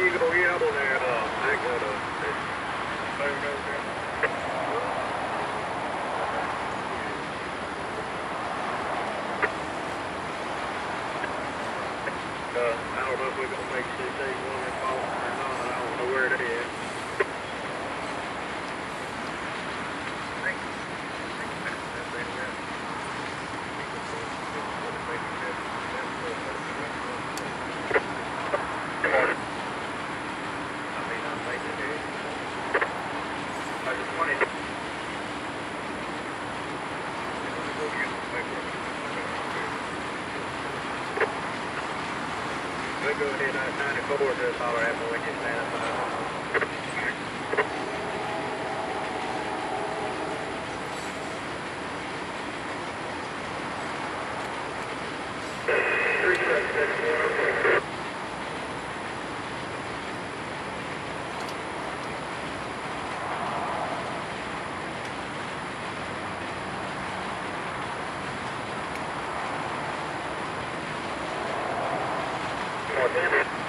you go get up on there, I got a phone over there. I don't know if we're gonna make CC one in Boston or not. I don't know where it is. We'll go ahead and 94 just holler at me when you stand up. More damage.